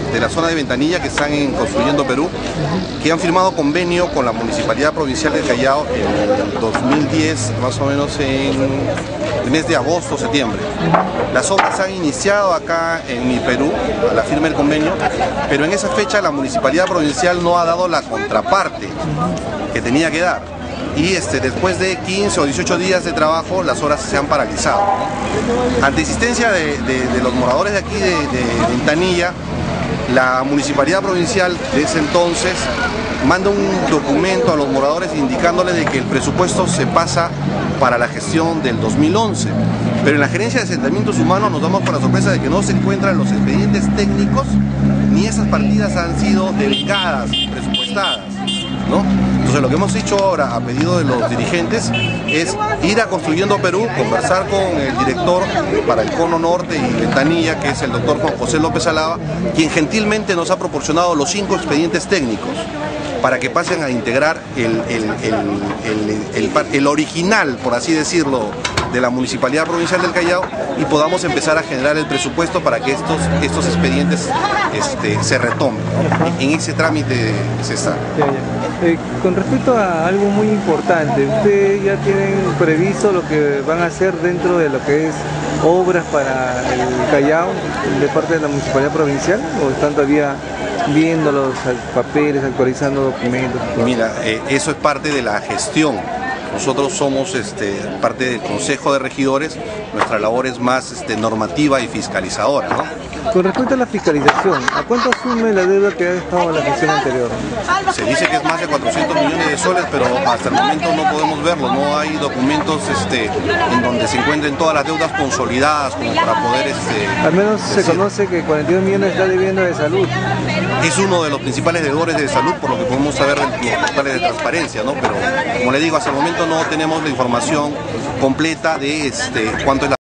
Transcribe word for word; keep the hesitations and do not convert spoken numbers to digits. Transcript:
de la zona de Ventanilla que están en Construyendo Perú, que han firmado convenio con la Municipalidad Provincial del Callao en el dos mil diez, más o menos en el mes de agosto o septiembre. Las obras se han iniciado acá en mi Perú, a la firma del convenio, pero en esa fecha la Municipalidad Provincial no ha dado la contraparte que tenía que dar. Y este, después de quince o dieciocho días de trabajo, las obras se han paralizado, ¿no? Ante insistencia de, de, de los moradores de aquí de, de Ventanilla, la Municipalidad Provincial de ese entonces manda un documento a los moradores indicándoles de que el presupuesto se pasa para la gestión del dos mil once. Pero en la Gerencia de Asentamientos Humanos nos damos por la sorpresa de que no se encuentran los expedientes técnicos, ni esas partidas han sido devengadas, presupuestadas, ¿no? Entonces lo que hemos hecho ahora a pedido de los dirigentes es ir a Construyendo Perú, conversar con el director para el Cono Norte y Ventanilla, que es el doctor Juan José López Alaba, quien gentilmente nos ha proporcionado los cinco expedientes técnicos para que pasen a integrar el, el, el, el, el, el original, por así decirlo, de la Municipalidad Provincial del Callao, y podamos empezar a generar el presupuesto para que estos, estos expedientes este, se retomen, ¿no? En ese trámite se está. Ya, ya. Eh, con respecto a algo muy importante, ¿ustedes ya tienen previsto lo que van a hacer dentro de lo que es obras para el Callao de parte de la Municipalidad Provincial, o están todavía viendo los papeles, actualizando documentos? Mira, eh, eso es parte de la gestión. Nosotros somos este, parte del Consejo de Regidores, nuestra labor es más este, normativa y fiscalizadora, ¿no? Con respecto a la fiscalización, ¿a cuánto asume la deuda que ha estado en la gestión anterior? Se dice que es más de cuatrocientos millones de soles, pero hasta el momento no podemos verlo, no hay documentos este, en donde se encuentren todas las deudas consolidadas como para poder... Este, Al menos decir. Se conoce que cuarenta y dos millones está debiendo de salud. Es uno de los principales deudores de salud, por lo que podemos saber en los portales de transparencia, ¿no? Pero como le digo, hasta el momento no tenemos la información completa de este, cuánto es la